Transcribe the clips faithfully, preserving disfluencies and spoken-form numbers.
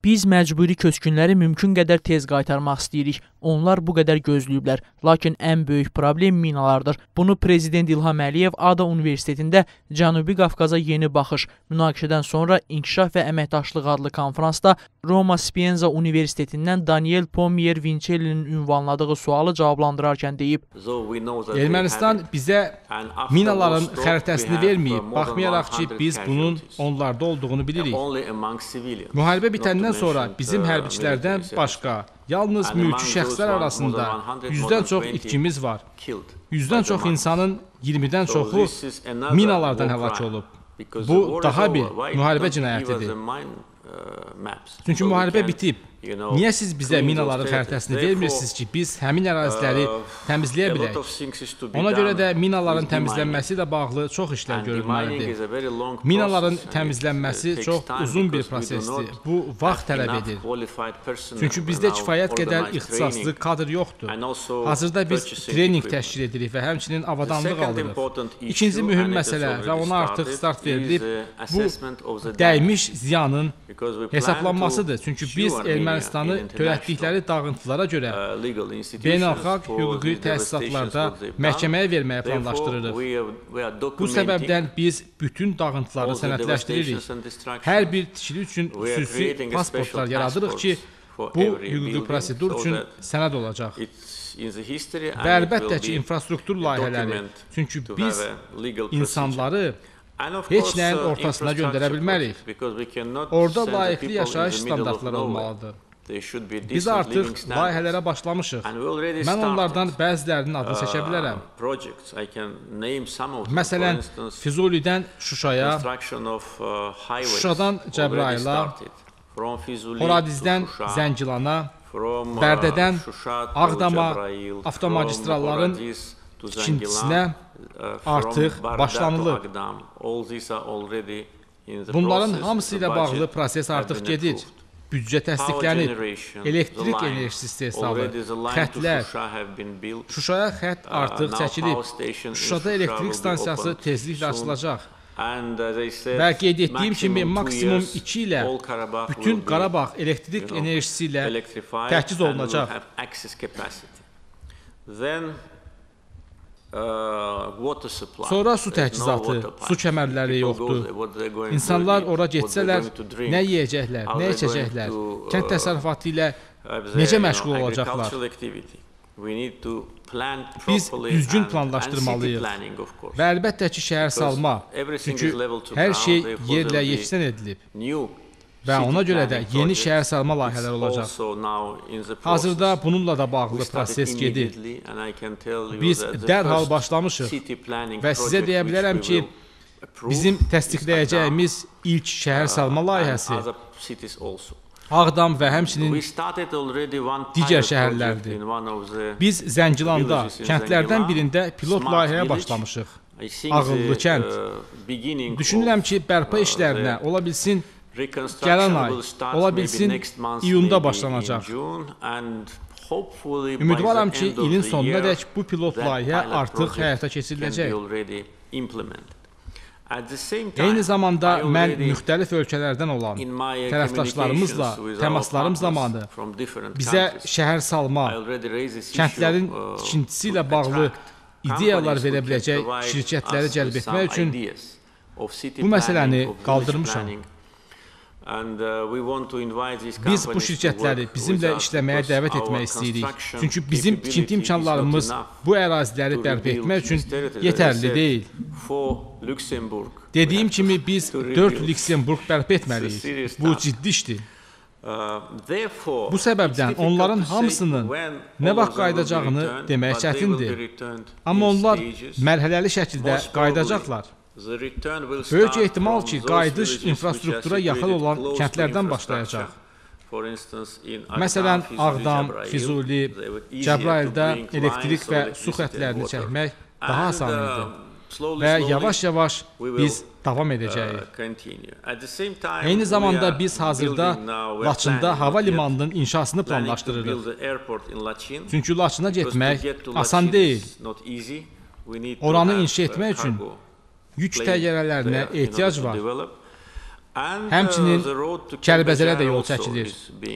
Biz məcburi köçkünləri mümkün qədər tez qaytarmaq istəyirik. Onlar bu qədər gözləyiblər. Lakin ən böyük problem minalardır. Bunu Prezident İlham Əliyev Ada Universitetində Cənubi Qafqaza yeni baxış münaqişədən sonra İnkişaf və Əməkdaşlıq adlı konferansda Roma Sapienza Universitetindən Daniel Pomier Vincellinin ünvanladığı sualı cavablandırarkən deyib. Ermənistan bizə minaların xəritəsini verməyib, baxmayaraq ki, biz bunun onlarda olduğunu bilirik. Müharibə bitəndən sonra bizim hərbiçilərdən başqa, yalnız mülki şəxslər arasında yüzdən çox itkimiz var. Yüzdən çox insanın iyirmidən çoxu minalardan həlak olub. Bu daha bir müharibə cinayətidir. Çünki müharibə bitib. Niyə siz bizə minaların xəritəsini vermirsiniz ki, biz həmin əraziləri təmizləyə bilək? Ona görə də minaların təmizlənməsi ilə bağlı çox işlər görülməlidir. Minaların təmizlənməsi çox uzun bir prosesdir. Bu, vaxt tələb edir. Çünki bizdə kifayət qədər ixtisaslı kadr yoxdur. Hazırda biz trening təşkil edirik və həmçinin avadanlıq alırıq. İkinci mühüm məsələ və ona artıq start verilib, bu dəymiş ziyanın hesablanmasıdır. Çünki biz Ermənistanı törətdikləri dağıntılara görə beynəlxalq hüquqi təsisatlarda məhkəməyə verməyə planlaşdırırıq. Bu səbəbdən biz bütün dağıntıları sənədləşdiririk. Hər bir tikili üçün xüsusi pasportlar yaradırıq ki, bu hüquqi prosedur üçün sənəd olacaq. Və əlbəttə ki, infrastruktur layihələri. Çünki biz insanları heç nəyin ortasına göndərə bilmərik. Orada layiqli yaşayış standartları olmalıdır. Biz artıq layihələrə başlamışıq. Mən onlardan bəzilərinin adını seçə bilərəm. Məsələn, Füzulidən Şuşaya, Şuşadan Cəbrayıla, Horadizdən Zəngilana, Bərdədən Ağdama avtomagistralların ikincisinə artıq başlanılıb. Bunların hamısı ilə bağlı proses artıq gedir. Büdcə təsdiqlənib, elektrik enerjisi istehsalı, xətlər, Şuşaya xət artıq çəkilib, Şuşada elektrik stansiyası tezliklə açılacaq. Və qeyd etdiyim kimi maksimum iki ilə bütün Qarabağ elektrik enerjisi ilə təchiz olunacaq. Sonra su təchizatı, su kəmərləri yoxdur. İnsanlar ora getsələr, nə yeyəcəklər, nə içəcəklər, kənd təsərrüfatı ilə necə məşğul olacaqlar? Biz düzgün planlaşdırmalıyıq və əlbəttə ki, şəhər salma, çünki hər şey yerlə yeksən edilib və ona görə də yeni şəhər salma layihələri olacaq. Hazırda bununla da bağlı proses gedir. Biz dərhal başlamışıq və sizə deyə bilərəm ki, bizim təsdiqləyəcəyimiz ilk şəhər salma layihəsi Ağdam və həmçinin digər şəhərlərdir. Biz Zəngilanda, kəndlərdən birində pilot layihəyə başlamışıq. Ağıllı kənd. Düşünürəm ki, bərpa işlərinə ola bilsin gələn ay, ola bilsin iyunda başlanacaq. Ümidvaram ki, ilin sonuna dək bu pilot layihə artıq həyata keçiriləcək. Eyni zamanda mən müxtəlif ölkələrdən olan tərəfdaşlarımızla təmaslarım zamanı bizə şəhər salma, kəndlərin tikintisi ilə bağlı ideyalar verə biləcək şirkətləri cəlb etmək üçün bu məsələni qaldırmışam. Biz bu şirkətləri bizimlə işləməyə dəvət etmək istəyirik. Çünki bizim tikinti imkanlarımız bu əraziləri bərpa etmək üçün yetərli deyil. Dediyim kimi biz dörd Lüksemburq bərpa etməliyik. Bu ciddi işdir. Bu səbəbdən onların hamısının nə vaxt qayıdacağını demək çətindir. Amma onlar mərhələli şəkildə qayıdacaqlar. Böyük ehtimal ki, qayıdış infrastruktura yaxın olan kəndlərdən başlayacaq. Məsələn, Ağdam, Füzuli, Cəbrayılda elektrik və su xətlərini çəkmək daha asan idi və yavaş-yavaş biz davam edəcəyik. Eyni zamanda biz hazırda Laçında hava limanının inşasını planlaşdırırıq. Çünki Laçına getmək asan deyil. Oranı inşa etmək üçün yük təyyarələrinə ehtiyac var. Həmçinin Kəlbəzərə də yol çəkilir.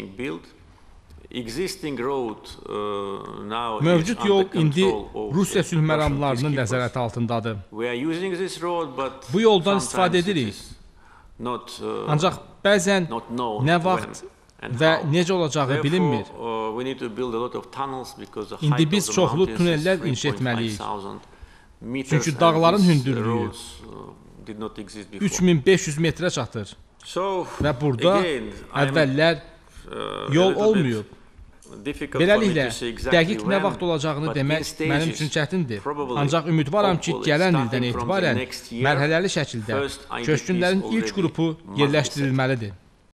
Mövcud yol indi Rusiya sülh məramlarının nəzarəti altındadır. Bu yoldan istifadə edirik. Ancaq bəzən nə vaxt və necə olacağı bilinmir. İndi biz çoxlu tunellər inşa etməliyik. Çünki dağların hündürlüyü üç min beş yüz metrə çatır. Və burada əvvəllər yol olmayıb. Beləliklə, dəqiq nə vaxt olacağını demək mənim üçün çətindir. Ancaq ümidvaram ki, gələn ildən etibarən mərhələli şəkildə köçkünlərin ilk qrupu yerləşdirilməlidir.